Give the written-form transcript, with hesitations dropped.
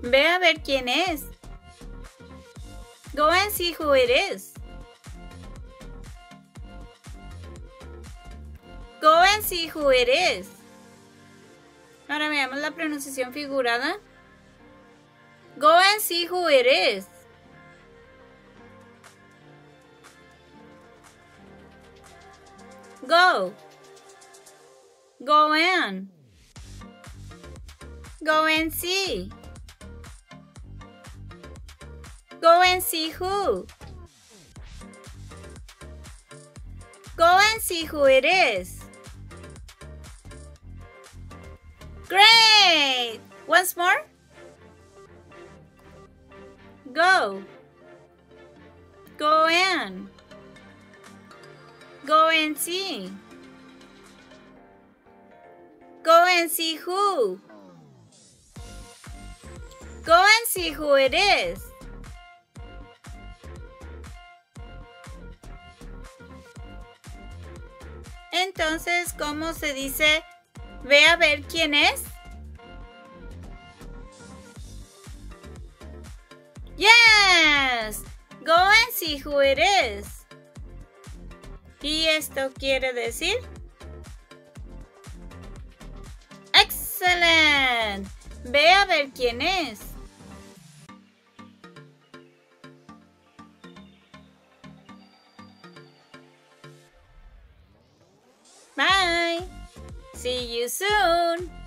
Ve a ver quién es. Go and see who it is. Go and see who it is. Ahora veamos la pronunciación figurada. Go and see who it is. Go. Go and. Go and see. Go and see who. Go and see who it is. Great! Once more. Go. Go and. Go and see. Go and see who. Go and see who it is. Entonces, ¿cómo se dice? Ve a ver quién es. Yes! Go and see who it is. ¿Y esto quiere decir? Excellent. Ve a ver quién es. Bye. See you soon.